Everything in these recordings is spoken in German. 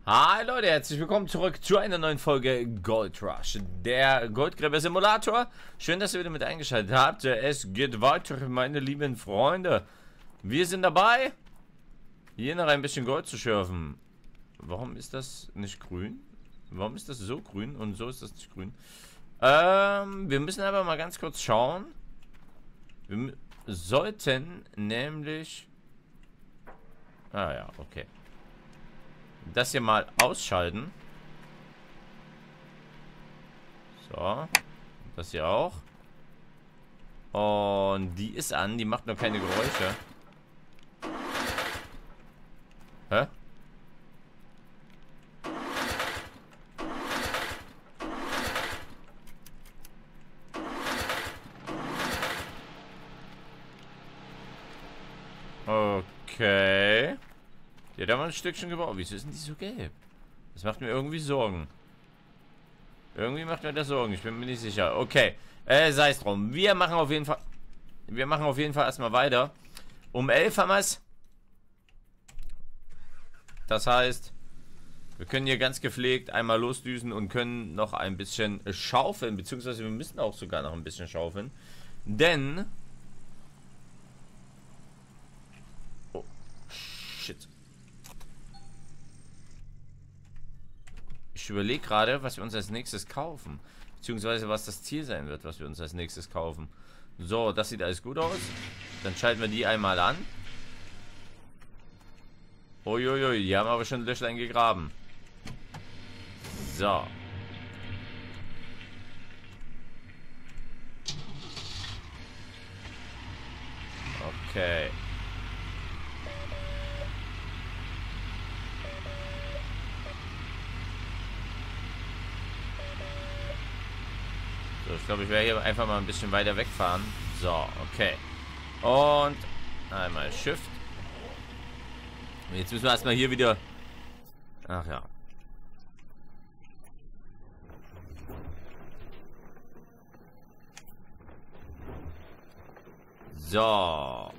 Hi Leute, herzlich willkommen zurück zu einer neuen Folge Gold Rush, der Goldgräber-Simulator. Schön, dass ihr wieder mit eingeschaltet habt. Es geht weiter, meine lieben Freunde. Wir sind dabei, hier noch ein bisschen Gold zu schürfen. Warum ist das nicht grün? Warum ist das so grün und so ist das nicht grün? Wir müssen aber mal ganz kurz schauen. Wir sollten nämlich... Ah ja, okay. Das hier mal ausschalten. So. Das hier auch. Und die ist an. Die macht nur keine Geräusche. Hä? Okay. Ja, da war ein Stückchen gebaut. Wieso ist denn die so gelb? Das macht mir irgendwie Sorgen. Irgendwie macht mir das Sorgen. Ich bin mir nicht sicher. Okay. Sei es drum. Wir machen auf jeden Fall erstmal weiter. Um 11 haben wir es. Das heißt, wir können hier ganz gepflegt einmal losdüsen und können noch ein bisschen schaufeln. Beziehungsweise wir müssen auch sogar noch ein bisschen schaufeln. Denn... Oh, shit. Ich überlege gerade, was wir uns als nächstes kaufen. Beziehungsweise was das Ziel sein wird, was wir uns als nächstes kaufen. So, das sieht alles gut aus. Dann schalten wir die einmal an. Uiuiui, die haben aber schon Löchlein gegraben. So. Okay. Ich glaube, ich werde hier einfach mal ein bisschen weiter wegfahren. So, okay. Und einmal Shift. Und jetzt müssen wir erstmal hier wieder... Ach ja. So.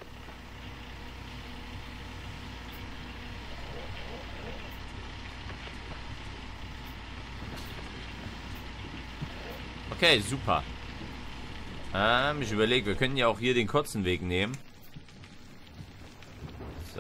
Okay, super. Ich überlege, wir können ja auch hier den kurzen Weg nehmen. So.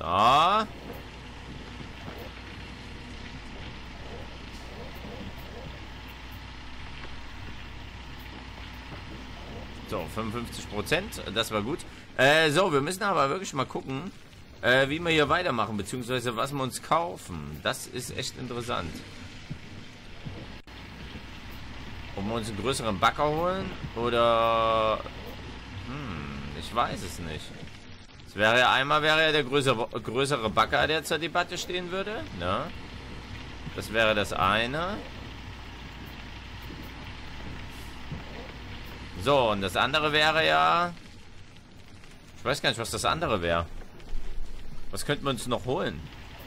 So, 55%. Das war gut. So, wir müssen aber wirklich mal gucken, wie wir hier weitermachen, beziehungsweise was wir uns kaufen. Das ist echt interessant. Ob wir uns einen größeren Bagger holen? Oder... ich weiß es nicht. Es wäre ja einmal der größere Bagger, der zur Debatte stehen würde. Ne? Das wäre das eine. So, und das andere wäre ja... Ich weiß gar nicht, was das andere wäre. Was könnten wir uns noch holen?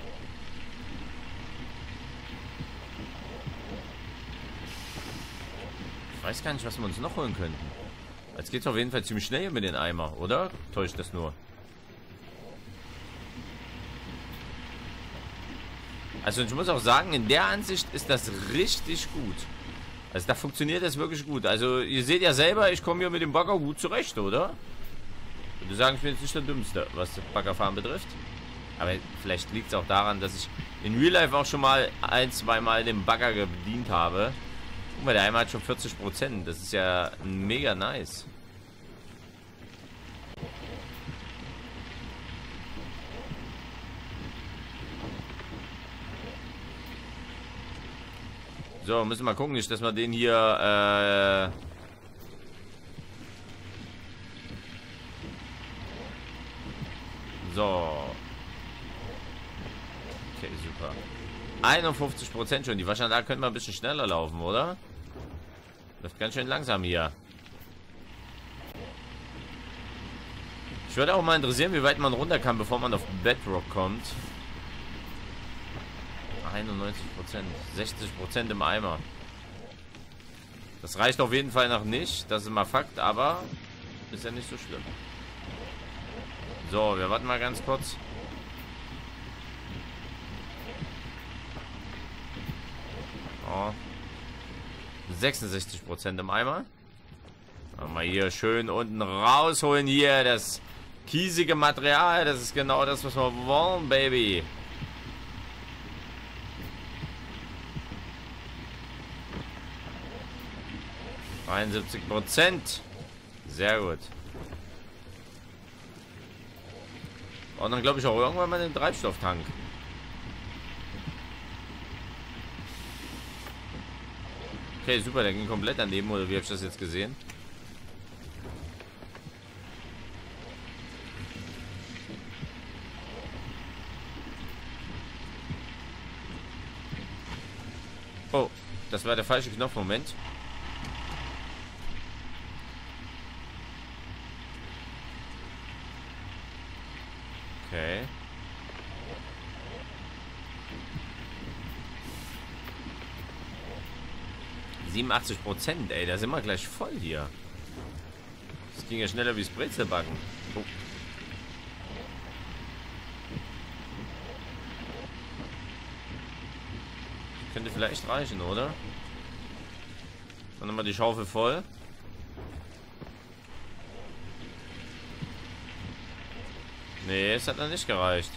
Ich weiß gar nicht, was wir uns noch holen könnten. Jetzt geht es auf jeden Fall ziemlich schnell mit den Eimer, oder? Täuscht das nur? Also ich muss auch sagen, in der Ansicht ist das richtig gut. Also da funktioniert das wirklich gut. Also ihr seht ja selber, ich komme hier mit dem Bagger gut zurecht, oder? Ich würde sagen, ich bin jetzt nicht der Dümmste, was das Baggerfahren betrifft. Aber vielleicht liegt es auch daran, dass ich in Real Life auch schon mal ein-, zweimal den Bagger bedient habe. Guck mal, der Eimer hat schon 40%. Das ist ja mega nice. So, müssen wir mal gucken, nicht, dass wir den hier, so. Okay, super. 51% schon. Die Wahrscheinlich könnten wir ein bisschen schneller laufen, oder? Läuft ganz schön langsam hier. Ich würde auch mal interessieren, wie weit man runter kann, bevor man auf Bedrock kommt. 91%. 60% im Eimer. Das reicht auf jeden Fall noch nicht. Das ist mal Fakt, aber ist ja nicht so schlimm. So, wir warten mal ganz kurz. So. 66% im Eimer. Mal hier schön unten rausholen hier. Das kiesige Material. Das ist genau das, was wir wollen, Baby. %. Sehr gut. Und dann glaube ich auch irgendwann mal den Treibstofftank. Okay, super, der ging komplett daneben, oder wie habe ich das jetzt gesehen? Oh, das war der falsche Knopf, Moment. Okay. %, ey, da sind wir gleich voll hier. Das ging ja schneller wie das Brezelbacken. Oh. Könnte vielleicht reichen, oder? Dann nochmal die Schaufel voll. Nee, es hat noch nicht gereicht.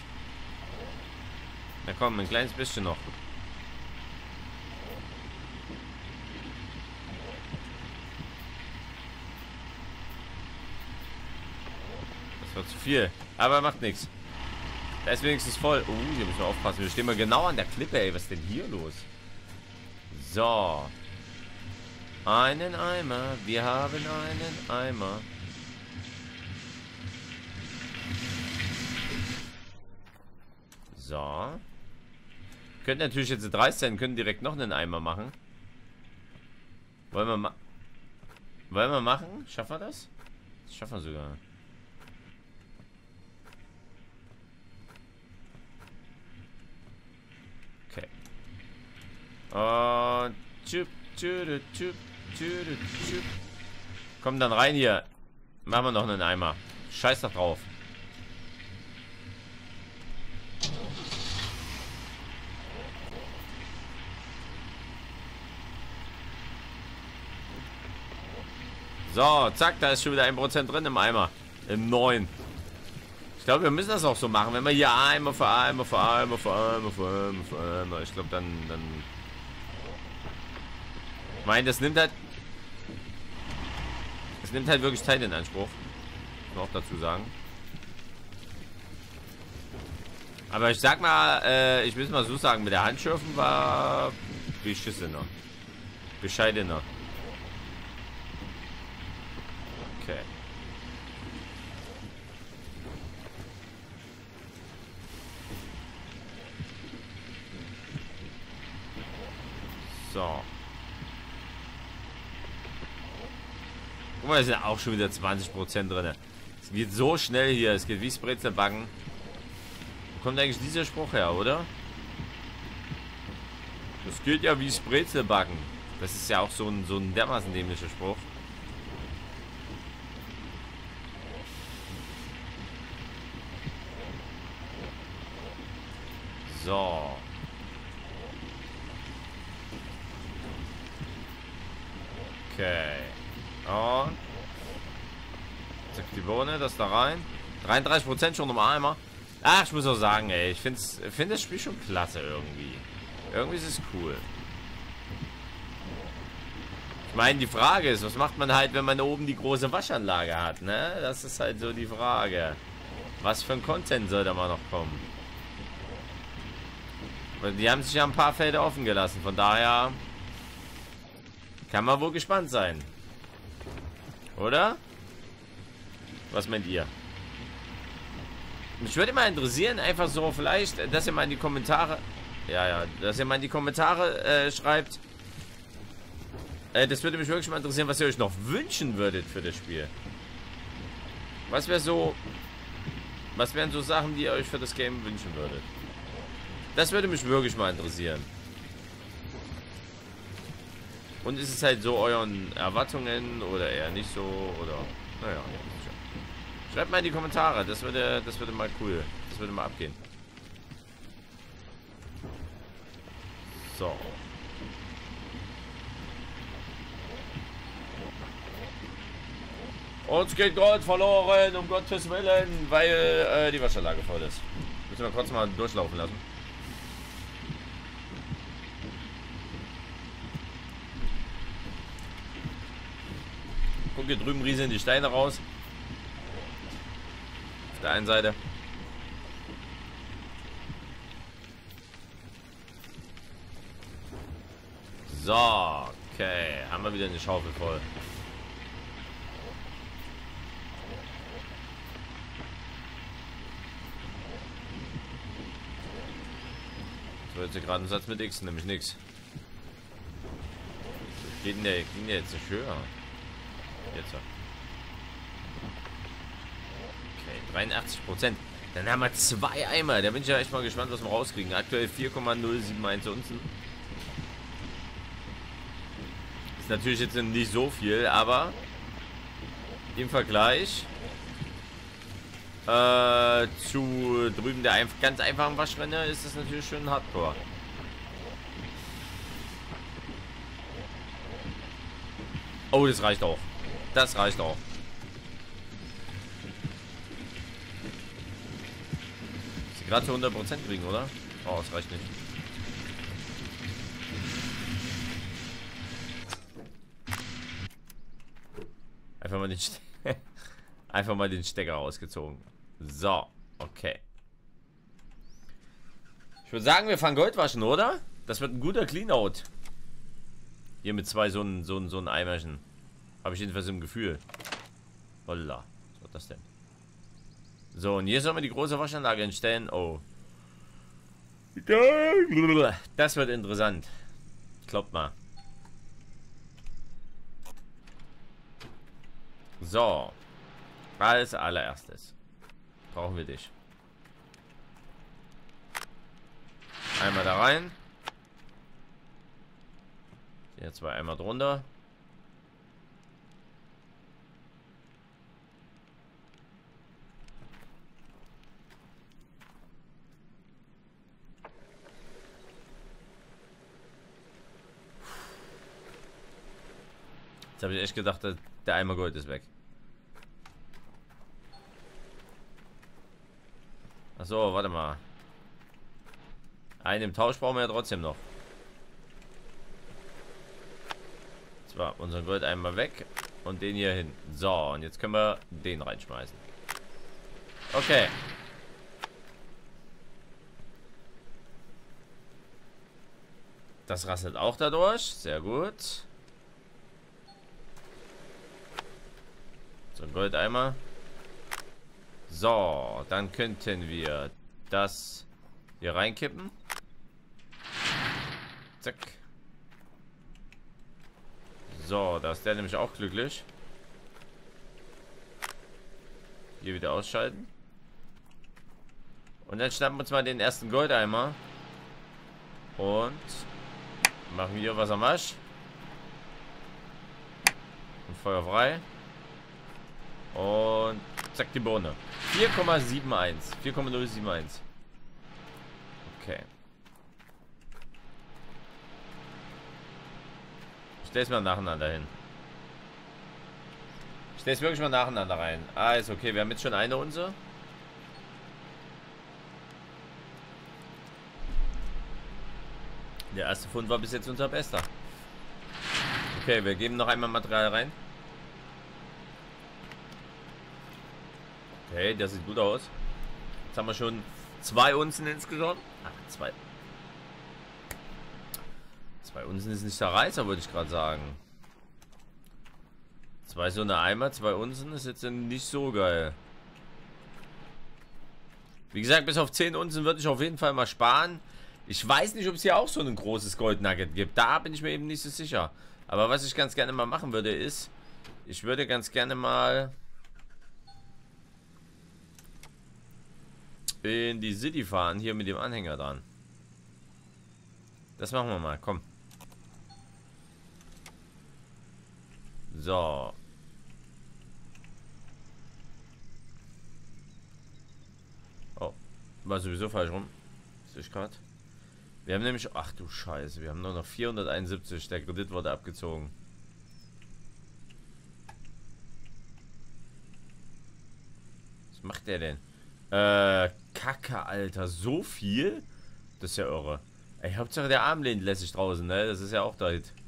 Na komm, ein kleines bisschen noch. Das war zu viel. Aber macht nichts. Da ist wenigstens voll. Hier müssen wir aufpassen. Wir stehen mal genau an der Klippe, ey. Was ist denn hier los? So. Einen Eimer. Wir haben einen Eimer. So. Könnten natürlich jetzt 30 sein, können direkt noch einen Eimer machen. Wollen wir machen? Schaffen wir das? Das schaffen wir sogar. Okay. Und komm dann rein hier. Machen wir noch einen Eimer. Scheiß doch drauf. So, zack, da ist schon wieder 1% drin im Eimer. Im neuen. Ich glaube, wir müssen das auch so machen. Wenn wir hier Eimer für Eimer für Eimer für Eimer für Eimer für Eimer. Ich glaube, dann. Ich meine, das nimmt halt. Das nimmt halt wirklich Zeit in Anspruch. Muss man auch dazu sagen. Aber ich sag mal, ich will es mal so sagen, mit der Handschürfen war beschissener. Bescheidener. Okay. So. Guck mal, da sind auch schon wieder 20% drin. Es geht so schnell hier. Es geht wie Brezelbacken. Wo kommt eigentlich dieser Spruch her, oder? Das geht ja wie Brezelbacken. Das ist ja auch so ein dermaßen dämlicher Spruch. So. Okay. Und. Zack, die Bohne, das da rein. 33% schon im Eimer. Ach, ich muss auch sagen, ey, ich finde das Spiel schon klasse irgendwie. Irgendwie ist es cool. Ich meine, die Frage ist, was macht man halt, wenn man oben die große Waschanlage hat, ne? Das ist halt so die Frage. Was für ein Content soll da mal noch kommen? Die haben sich ja ein paar Felder offen gelassen, von daher kann man wohl gespannt sein. Oder? Was meint ihr? Mich würde mal interessieren, einfach so vielleicht, dass ihr mal in die Kommentare, dass ihr mal in die Kommentare schreibt. Das würde mich wirklich mal interessieren, was ihr euch noch wünschen würdet für das Spiel. Was wären so Sachen, die ihr euch für das Game wünschen würdet? Das würde mich wirklich mal interessieren. Und ist es halt so euren Erwartungen oder eher nicht so? Oder naja, schreibt mal in die Kommentare. Das würde mal cool. Das würde mal abgehen. So. Uns geht Gold verloren, um Gottes Willen, weil die Waschanlage voll ist. Müssen wir kurz mal durchlaufen lassen. Guck, hier drüben rieseln die Steine raus. Auf der einen Seite. So, okay. Haben wir wieder eine Schaufel voll. So, jetzt gerade ein Satz mit X, nämlich nix. Geht denn der jetzt nicht höher? Jetzt. Okay, 83%. Dann haben wir 2 Eimer. Da bin ich ja echt mal gespannt, was wir rauskriegen. Aktuell 4,071 Unzen. Ist natürlich jetzt nicht so viel, aber im Vergleich zu drüben der ganz einfachen Waschrenne ist das natürlich schon hardcore. Oh, das reicht auch. Das reicht auch. Sie gerade zu 100% kriegen, oder? Oh, das reicht nicht. Einfach mal den Stecker rausgezogen. So, okay. Ich würde sagen, wir fangen Gold waschen, oder? Das wird ein guter Cleanout. Hier mit 2 so ein Eimerchen. Habe ich jedenfalls im Gefühl. Holla. Was wird das denn? So, und hier sollen wir die große Waschanlage hinstellen. Oh. Das wird interessant. Kloppt mal. So. Als allererstes brauchen wir dich. Einmal da rein. Hier 2 Eimer drunter. Jetzt habe ich echt gedacht, der Eimer Gold ist weg. Achso, warte mal. Einen im Tausch brauchen wir ja trotzdem noch. Zwar unseren Gold einmal weg und den hier hin. So, und jetzt können wir den reinschmeißen. Okay. Das rasselt auch dadurch. Sehr gut. So ein Goldeimer. So, dann könnten wir das hier reinkippen. Zack. So, da ist der nämlich auch glücklich. Hier wieder ausschalten. Und dann schnappen wir uns mal den ersten Goldeimer. Und machen hier was am Arsch. Und Feuer frei. Und zack, die Bohne. 4,71. 4,071. Okay. Ich stelle es mal nacheinander hin. Ich stelle es wirklich mal nacheinander rein. Ah, ist okay. Wir haben jetzt schon eine Unze. Der erste Fund war bis jetzt unser bester. Okay, wir geben noch einmal Material rein. Okay, das sieht gut aus. Jetzt haben wir schon 2 Unzen insgesamt. Ah, 2. 2 Unzen ist nicht der Reißer, würde ich gerade sagen. 2 so eine Eimer, 2 Unzen ist jetzt nicht so geil. Wie gesagt, bis auf 10 Unzen würde ich auf jeden Fall mal sparen. Ich weiß nicht, ob es hier auch so ein großes Goldnugget gibt. Da bin ich mir eben nicht so sicher. Aber was ich ganz gerne mal machen würde, ist, ich würde ganz gerne mal in die City fahren, hier mit dem Anhänger dran. Das machen wir mal, komm. So. Oh, war sowieso falsch rum. Sehe ich gerade. Wir haben nämlich, ach du Scheiße, wir haben nur noch 471, der Kredit wurde abgezogen. macht der denn? Kacke, Alter. So viel? Das ist ja irre. Ey, Hauptsache der Arm lehnt lässig draußen, ne? Das ist ja auch da.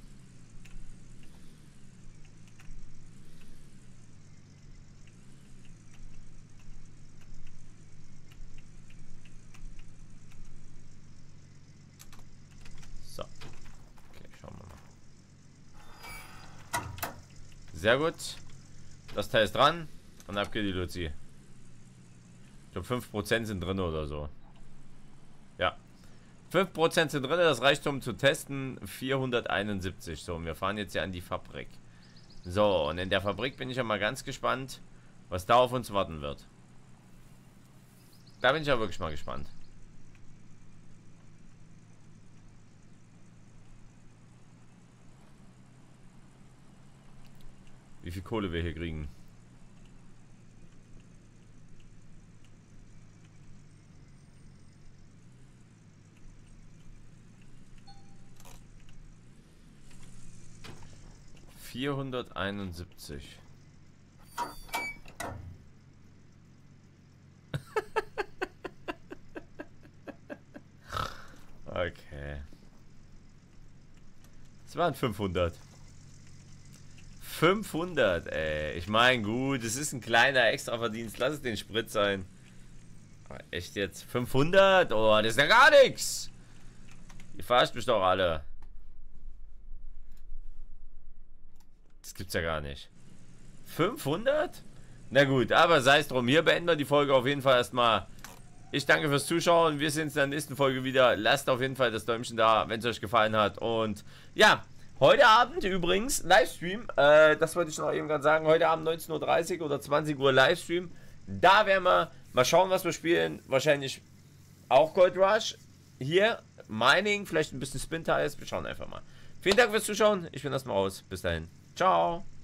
So. Okay, schauen wir mal. Sehr gut. Das Teil ist dran. Und ab geht die Luzi. Ich glaube 5% sind drin oder so. Ja. 5% sind drin, das reicht um zu testen. 471. So, und wir fahren jetzt ja an die Fabrik. So, und in der Fabrik bin ich ja mal ganz gespannt, was da auf uns warten wird. Da bin ich ja wirklich mal gespannt. Wie viel Kohle wir hier kriegen. ...471. Okay. Es waren 500. 500, ey. Ich meine, gut, es ist ein kleiner Extraverdienst. Lass es den Sprit sein. Aber echt jetzt? 500? Oh, das ist ja gar nichts. Ihr verarscht mich doch alle. Das gibt's ja gar nicht. 500? Na gut, aber sei es drum. Hier beenden wir die Folge auf jeden Fall erstmal. Ich danke fürs Zuschauen. Wir sehen uns in der nächsten Folge wieder. Lasst auf jeden Fall das Däumchen da, wenn es euch gefallen hat. Und ja, heute Abend übrigens Livestream. Das wollte ich noch eben gerade sagen. Heute Abend 19:30 Uhr oder 20 Uhr Livestream. Da werden wir mal schauen, was wir spielen. Wahrscheinlich auch Gold Rush. Hier Mining, vielleicht ein bisschen Spin-Tiles. Wir schauen einfach mal. Vielen Dank fürs Zuschauen. Ich bin erstmal raus. Bis dahin. Ciao.